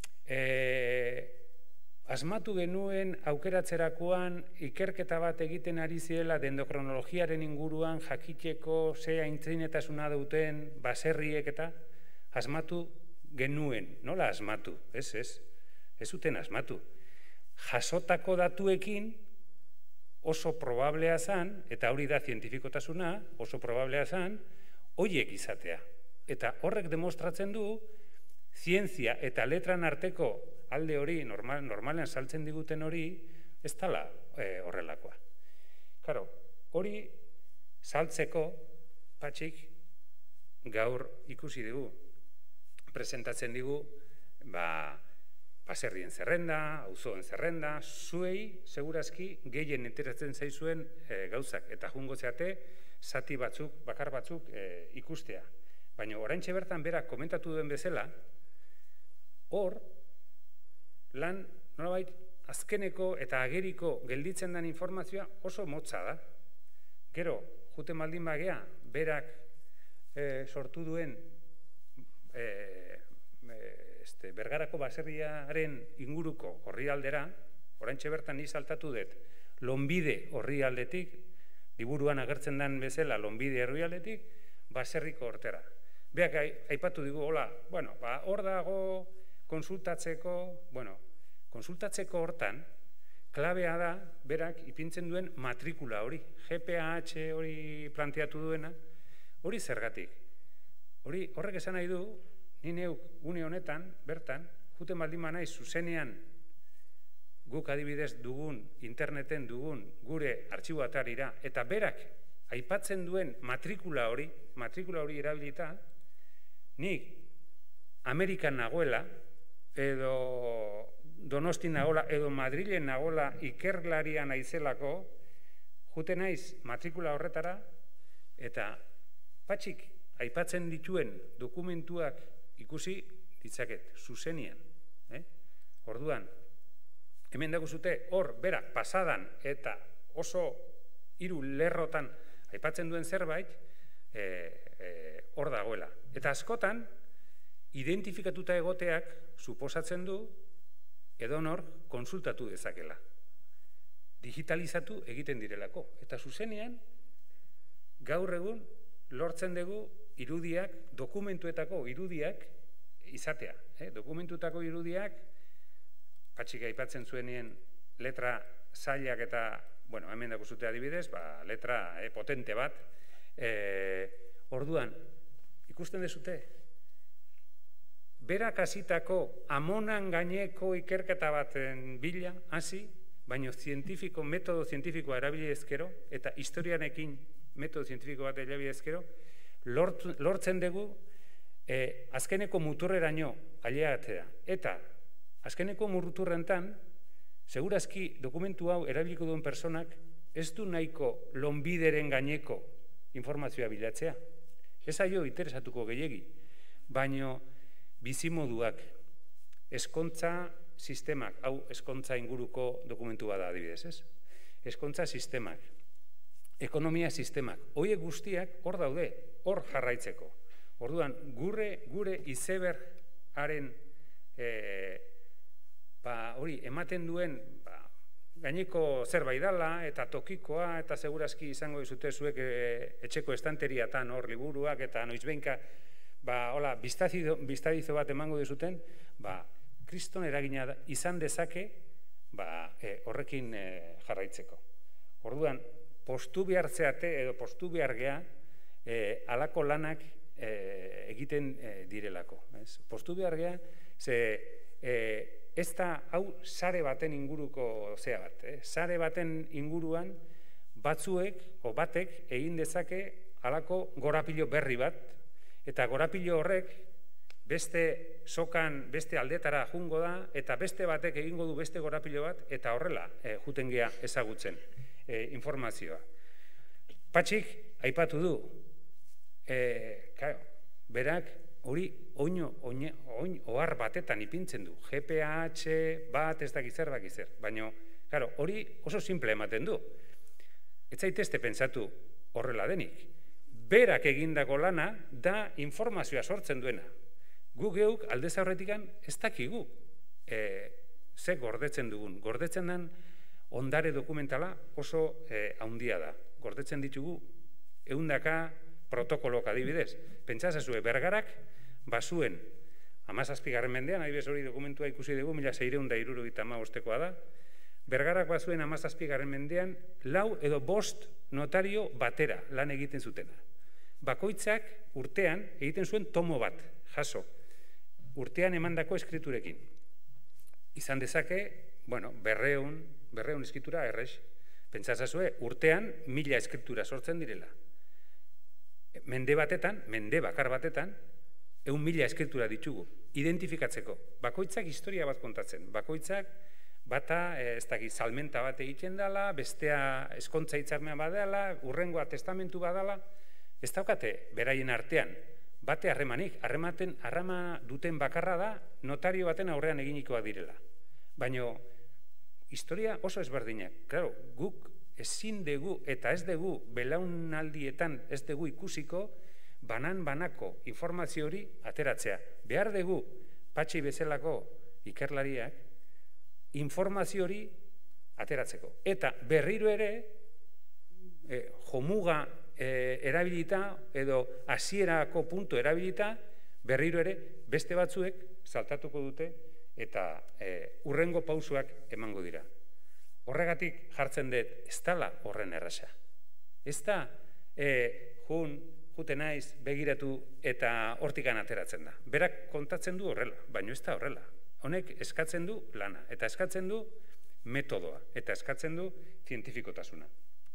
asmatu genuen aukeratzerakoan ikerketa bat egiten ari zirela dendrokronologiaren inguruan jakiteko ze aintzinetasuna duten baserriek eta asmatu genuen. Nola asmatu? Ez zuten asmatu. Jasotako datuekin oso probablea zan, eta hori da zientifikotasuna, oso probablea zan, horiek izatea. Eta horrek demostratzen du, zientzia eta letran arteko alde hori, normalean saltzen diguten hori, ez dela horrelakoa. Claro, hori saltzeko Patxik gaur ikusi dugu, presentatzen digu baserrien zerrenda, auzoen zerrenda, zuei segurazki gehien enteratzen zaizuen gauzak, eta jungo zeate zati batzuk, bakar batzuk ikustea. Baina oraintxe bertan berak komentatu duen bezala, hor, lan nolabait azkeneko eta ageriko gelditzen den informazioa oso motza da. Gero, juten baldin bagea, berak sortu duen Bergarako baserriaren inguruko orrialdera, oraintxe bertan ni saltatu dut, Lonbide orrialdetik, liburuan agertzen den bezala Lonbide orrialdetik, baserriko hortera. Beak aipatu digu, hola, bueno, hor dago konsultatzeko, konsultatzeko hortan, klabea da, berak ipintzen duen matrikula hori, GPH hori planteatu duena, hori zergatik. Horrek esan nahi du, ni neuk une honetan, bertan, juten baldin naiz zuzenean guk adibidez dugun, interneten dugun gure artxibo atarira, eta berak aipatzen duen matrikula hori erabilita, nik Amerikan nagoela, edo Donostin nagoela, edo Madrilen nagoela ikerlaria naizelako, juten naiz matrikula horretara, eta Patxik aipatzen dituen dokumentuak ikusi ditzaket, zuzenian. Orduan, hemen daguzute hor, berak, pasadan eta oso hiru lerrotan aipatzen duen zerbait, hor dagoela. Eta askotan, identifikatuta egoteak suposatzen du edonor konsultatu dezakela. Digitalizatu egiten direlako. Eta zuzenean, gaur egun lortzen dugu irudiak, dokumentuetako irudiak izatea. Dokumentuetako irudiak, Patxik aipatzen zuenien letra zailak eta, hemen dakuzute adibidez, letra potente bat. Orduan, ikusten dezute, berak hasitako amonan gaineko ikerketa baten bila, hasi, baina metodo zientifikoa erabili ezkero, eta historianekin metodo zientifiko bat erabili ezkero, lortzen dugu azkeneko muturreraino ailegatzea. Eta azkeneko muturrentan, segurazki dokumentu hau erabiliko duen personak ez du nahiko Lonbideren gaineko informazioa bilatzea. Ez aio interesatuko gehiegi, baino bizimoduak, eskontza sistemak, hau eskontza inguruko dokumentu bada adibidez, ez? Eskontza sistemak, ekonomia sistemak, horiek guztiak hor daude, hor jarraitzeko. Orduan, gure izebergaren hori ematen duen gaineko zerbait dela eta tokikoa eta segurazki izango dizute zuek etxeko estanteriatan hor liburuak eta noizbehinka biztadizo bat emango dizuten, kriston eragina izan dezake horrekin jarraitzeko. Orduan, postu behartzeate edo postu behar gea halako lanak egiten direlako. Postu behar gea, ez da hau sare baten inguruko zea bat. Sare baten inguruan batzuek o batek egin dezake halako gorapilo berri bat, eta gorapilo horrek beste sokan, beste aldetara jungo da, eta beste batek egingo du beste gorapilo bat, eta horrela juten gea ezagutzen informazioa. Patxik aipatu du, berak hori ohar batetan ipintzen du, GPH bat ez dakizer bakizer, baina hori oso simple ematen du. Ez zaitezte pentsatu horrela denik. Berak egindako lana da informazioa sortzen duena. Gu geuk aldez aurretikan ez dakigu ze gordetzen dugun. Gordetzen den ondare dokumentala oso handia da. Gordetzen ditugu 100 protokolok adibidez. Pentsazazue, Bergarak bazuen 17. mendean, adibidez hori dokumentua ikusi dugu, 1675 da, Bergarak bazuen 17. mendean 4 edo 5 notario batera lan egiten zutena. Bakoitzak urtean egiten zuen tomo bat, jaso, urtean emandako eskriturekin. Izan dezake, 200 eskritura errex. Pentsazazue, urtean 1000 eskritura sortzen direla. mende bakar batetan, 1.000 eskritura ditugu, identifikatzeko. Bakoitzak historia bat kontatzen. Bakoitzak bata, ez dakit, salmenta bat egiten dela, bestea eskontza hitzarmena badala, urrengoa testamentu badala, ez daukate beraien artean, bate harremanik, harrema duten bakarra da, notario baten aurrean eginikoa direla. Baina, historia oso ezberdinak. Claro, guk ezin dugu eta ez dugu belaunaldietan ez dugu ikusiko banako informazio hori ateratzea. Behar dugu Patxi bezalako ikerlariak informazio hori ateratzeko. Eta berriro ere jomuga erabilita edo hasierako puntu erabilita berriro ere beste batzuek saltatuko dute eta hurrengo pausuak emango dira. Horregatik jartzen dut, ez dala horren erraza. Ez da, jute naiz, begiratu eta hortikan ateratzen da. Berak kontatzen du horrela, baina ez da horrela. Honek eskatzen du lana, eta eskatzen du metodoa, eta eskatzen du zientifikotasuna.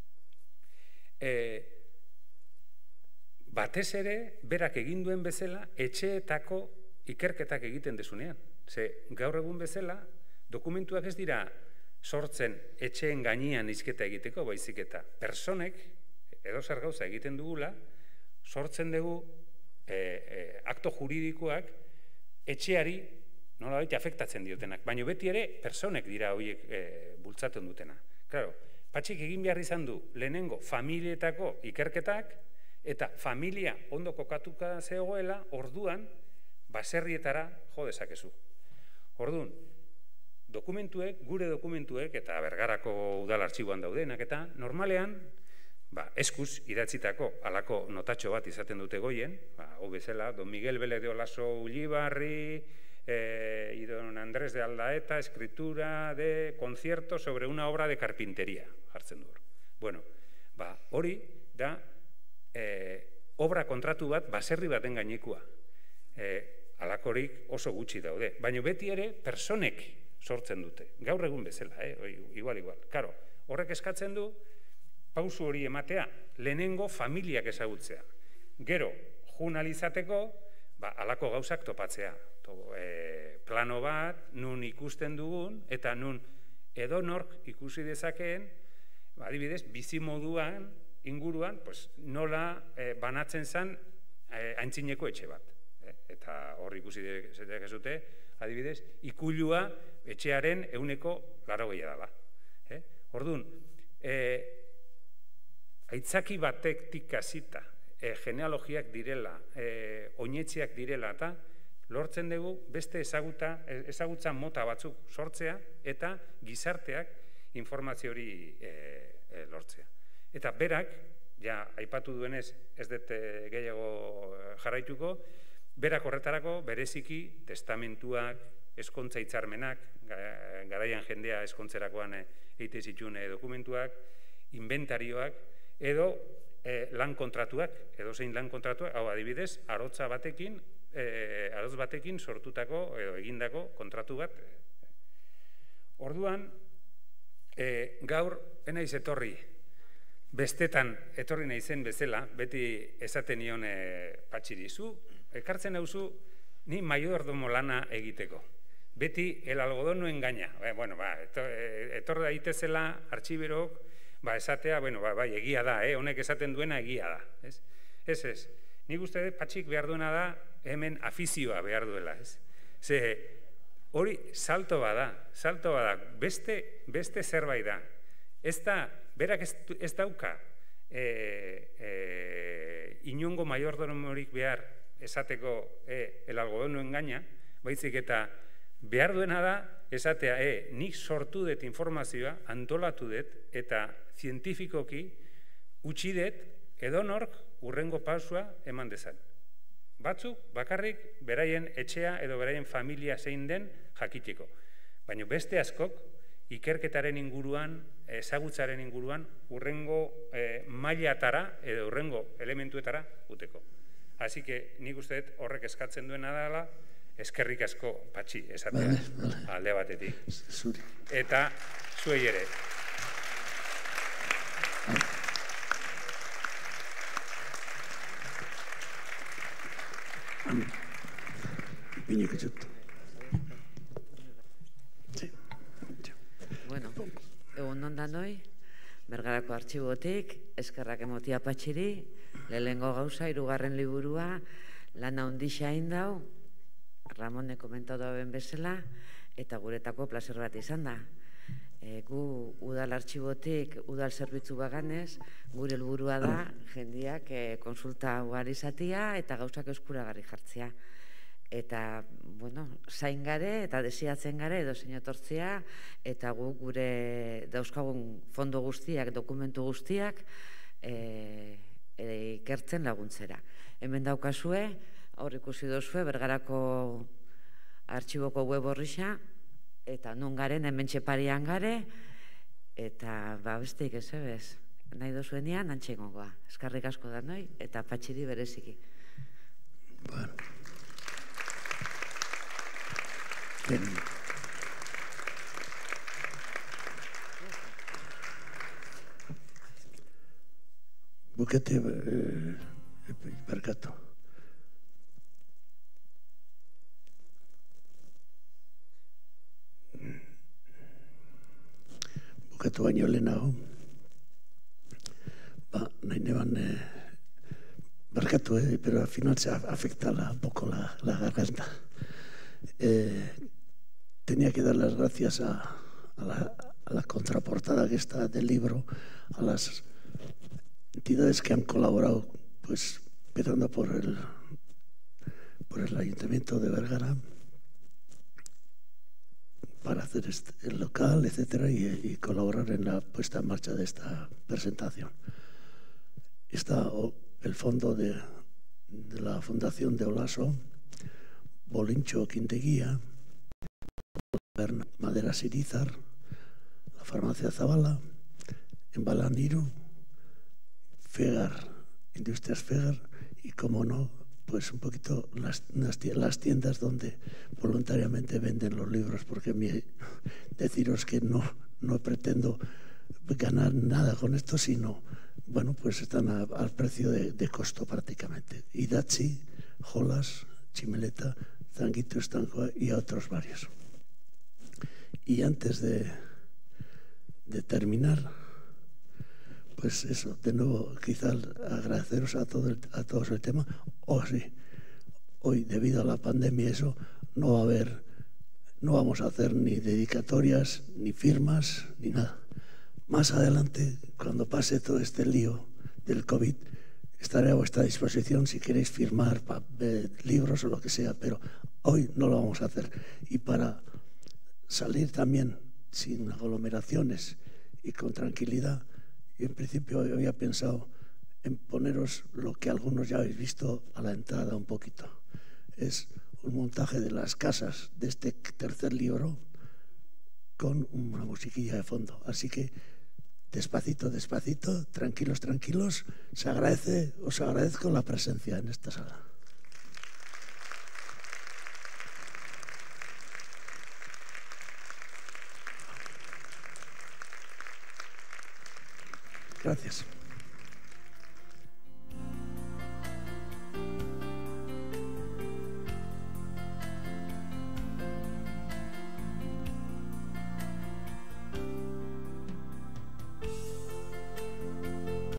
Batez ere, berak egin duen bezala, etxeetako ikerketak egiten dezunean. Ze, gaur egun bezala, dokumentuak ez dira sortzen etxeen gainean hizketa egiteko, baizik eta personek, edo zer gauza egiten dugula, sortzen dugu akto juridikoak etxeari nolabait afektatzen diotenak, baina beti ere personek dira horiek bultzatzen dutena. Claro, Patxik egin behar izan du lehenengo familietako ikerketak eta familia ondo kokatuka zegoela, orduan baserrietara jo dezakezu. Orduan, gure dokumentuek eta Bergarako udal artxiboan daudenak eta normalean eskuz idatzitako halako notatxo bat izaten dute goien, hau bezala, Don Miguel Vélez de Olaso Ullibarri, y Don Andrés de Aldaeta, escritura de concierto sobre una obra de carpintería, jartzen du. Bueno, hori da obra kontratu bat baserri baten gainekua. Halakorik oso gutxi daude, baina beti ere personek sortzen dute, gaur egun bezala, igual. Karo, horrek eskatzen du pausu hori ematea, lehenengo familiak ezagutzea. Gero, junalizateko, halako gauzak topatzea. Plano bat, nun ikusten dugun, eta nun edonork ikusi dezakeen, adibidez, bizimoduan, inguruan, nola banatzen zen aintzineko etxe bat. Eta hor ikusi dezakezute, adibidez, ikulua etxearen 80% dela. Orduan, aitzaki batetik hasita, genealogiak direla, oinetxeak direla, eta lortzen dugu beste ezagutza mota batzuk sortzea eta gizarteak informazio hori lortzea. Eta berak, ja aipatu duenez ez dut gehiago jarraituko, berak horretarako bereziki testamentuak, eskontza hitzarmenak, garaian jendea eskontzerakoan egite zituen dokumentuak, inventarioak, edo lan kontratuak, edo zein lan kontratuak, hau adibidez, arotz batekin sortutako edo egindako kontratu bat. Orduan, gaur enaiz etorri, bestetan etorri naizen bezala, beti esaten nion Patxiri, zu ekartzen hauzu ni mayordomo lana egiteko. Beti el algodón no engaña. Bueno, etor daitezela artxiberok, esatea, bai, egia da, honek esaten duena egia da. Ez. Nik uste Patxik behar duena da, hemen afizioa behar duela. Ze, hori salto bada, beste zerbait da. Ez da, berak ez dauka inongo mayordomorik behar esateko el algodón no engaña, baizik eta behar duena da esatea nik sortu dut informazioa, antolatu dut, eta zientifikoki utzi dut edonork hurrengo pausua eman dezan. Batzuk bakarrik beraien etxea edo beraien familia zein den jakiteko. Baina beste askok ikerketaren inguruan, ezagutzaren inguruan, hurrengo mailatara edo hurrengo elementuetara uteko. Así que nik uste dut horrek eskatzen duena dela, eskerrik asko Patxi esatea alde batetik. Eta zuei ere. Piño que chuto. Sí. Bueno, egun ondan noi, Bergarako Artxibotik, eskerrak emotia patxiri, lehenengo gauza, 3. liburua, lan handixa indau, Ramone komentatu ben bezala, eta guretako plazer bat izan da. Gu udal artxibotik, udal zerbitzu baganez, gure helburua da, jendiak konsulta ugari izatea eta gauzak eskuragarri jartzea. Eta, bueno, zain gare eta desiatzen gare edo zein etortzea, eta gu gure dauzkagun fondo guztiak, dokumentu guztiak, ikertzen laguntzera. Hemen daukazue, hor ikusi dozue, Bergarako Artxiboko web horrixa, eta nun garen, hemen txeparian gare, eta besteik ez ebez, nahi dozuenean antxengoa. Eskarrik asko da noi, eta patxiri bereziki. Bueno. Bukete barkatu. Bukatu baino lehenago, nahi neban barkatu, pero al final se afecta un poco la garganta. Tenía que dar las gracias a la contraportada que está del libro, a las entidades que han colaborado, pues empezando por el Ayuntamiento de Bergara, para hacer el local, etcétera, y colaborar en la puesta en marcha de esta presentación. Está el fondo de la Fundación de Olaso, Bolincho Quinteguía, Maderas Irizar, la Farmacia Zabala, Embalaniru, Fegar, Industrias Fegar y, como no, pues un poquito las tiendas donde voluntariamente venden los libros, porque deciros que no pretendo ganar nada con esto, sino, bueno, pues están al precio de costo prácticamente. Idatzi, Jolas, Chimeleta, Zanguito Estancoa y otros varios. Y antes de terminar, pues eso, de nuevo, quizás agradeceros a todos el tema. Hoy, debido a la pandemia, eso no vamos a hacer ni dedicatorias, ni firmas, ni nada. Más adelante, cuando pase todo este lío del COVID, estaré a vuestra disposición si queréis firmar libros o lo que sea, pero hoy no lo vamos a hacer. Y para salir también sin aglomeraciones y con tranquilidad, yo en principio había pensado en poneros lo que algunos ya habéis visto a la entrada un poquito. Es un montaje de las casas de este tercer libro con una musiquilla de fondo. Así que despacito, despacito, tranquilos, tranquilos, os agradezco la presencia en esta sala. Gracias.